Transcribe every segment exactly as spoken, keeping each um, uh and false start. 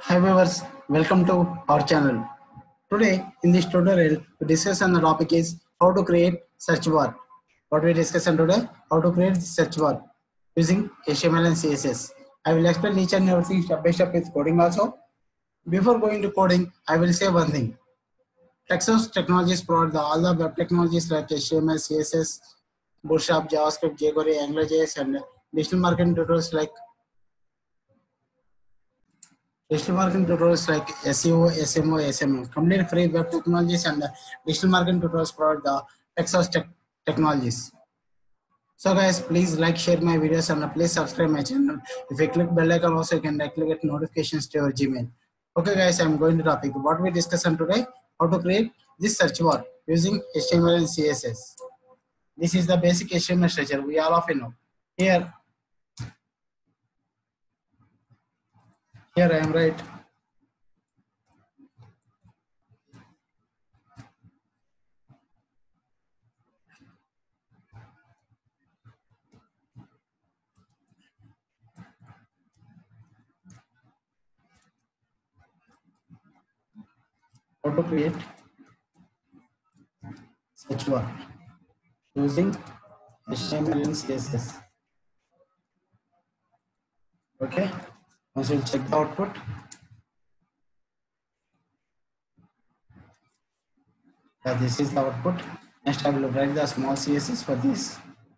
Hi viewers, welcome to our channel. Today in this tutorial we discuss on the topic is how to create search bar. What we discuss on today, how to create search bar using H T M L and C S S. I will explain each and everything step by step with coding also. Before going to coding, I will say one thing. Texas Technologies provide the, all the web technologies like H T M L, C S S, Bootstrap, JavaScript, jQuery, AngularJS, and digital marketing tutorials like digital marketing tutorials like S E O, S M O, S M M. Complete free web technologies and uh, digital marketing tutorials provide the Texas Tech Technologies. So guys, please like, share my videos and uh, please subscribe my channel. If you click bell icon also, you can directly get notifications to your Gmail. Okay guys, I'm going to topic. What we discuss on today, how to create this search bar using H T M L and C S S. This is the basic H T M L structure. We all of you know. Here, here I am right. How to create search bar using H T M L and C S S. Okay, once you check the output, yeah, this is the output. Next I will write the small C S S for this.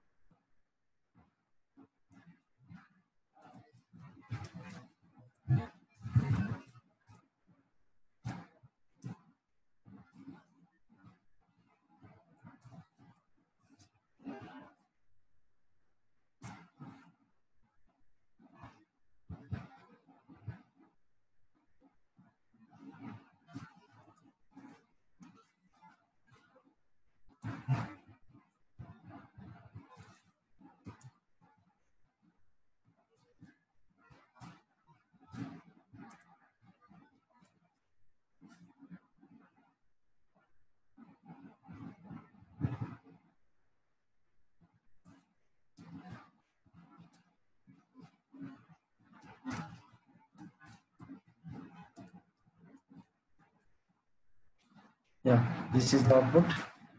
Yeah, this is the output.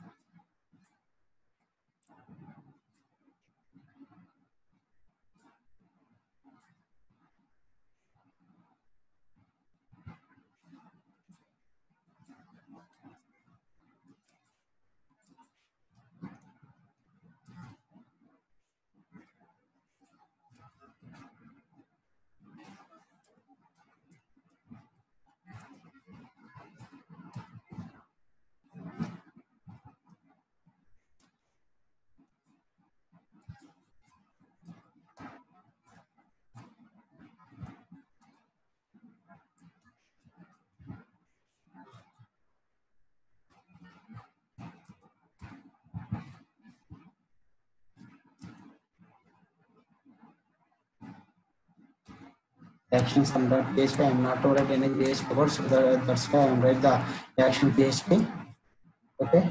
Actions on the P H P. I am not to write any P H P code, so that, that's why I am write the action P H P. Okay.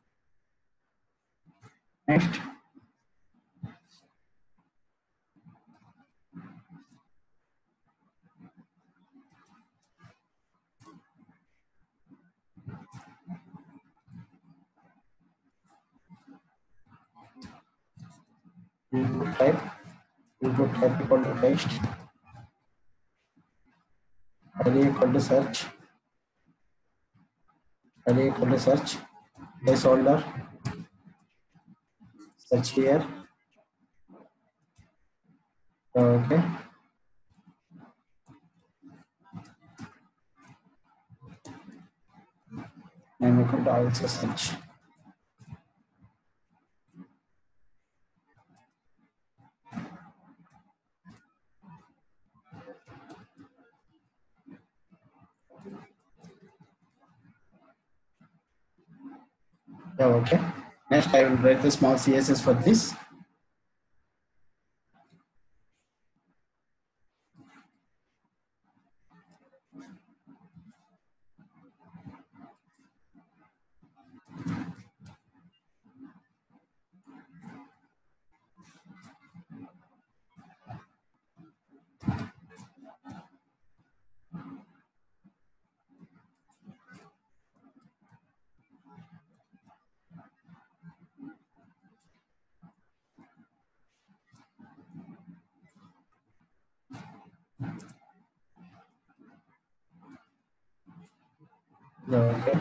Next, input type. Input type equal to text. Array equal to search. Array equal to search. Placeholder. Search here. Okay. Name equal to also search. Yeah, okay. Next, I will write the small C S S for this. Okay.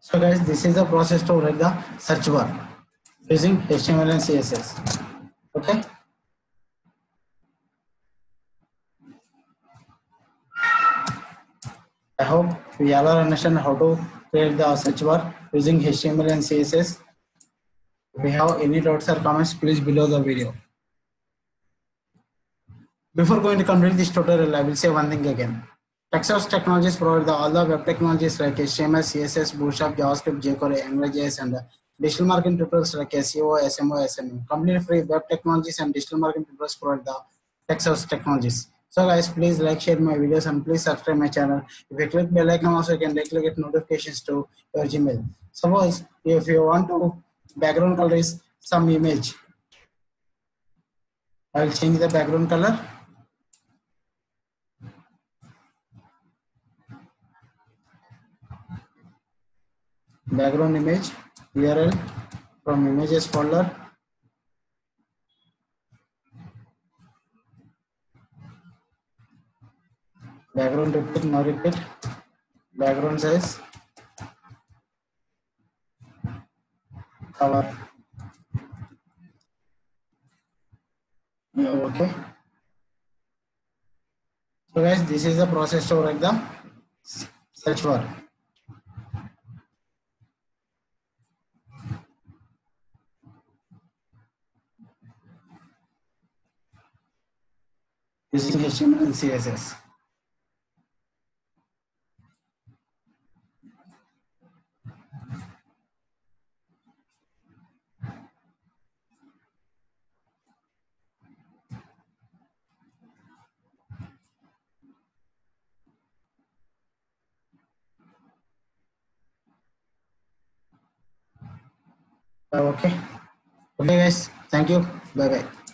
So guys, this is the process to write the search bar using H T M L and C S S. Okay. I hope we all understand how to create the search bar using H T M L and C S S. If you have any doubts or comments, please below the video. Before going to complete this tutorial, I will say one thing again. TechSource Technologies provide the, all the web technologies like H T M L, C S S, Bootstrap, JavaScript, jQuery, AngularJS, and digital marketing tutorials like S E O, S M O, S M M. Completely free web technologies and digital marketing tutorials provide the TechSource Technologies. So guys, please like, share my videos, and please subscribe my channel. If you click bell icon, also you can directly get notifications to your Gmail. Suppose if you want to background color is some image, I will change the background color. Background image U R L from images folder. Background repeat, no repeat. Background size. Color. Yeah, okay. So guys, this is the process to write the search bar. Using H T M L and C S S. Uh, okay. Okay guys, thank you. Bye bye.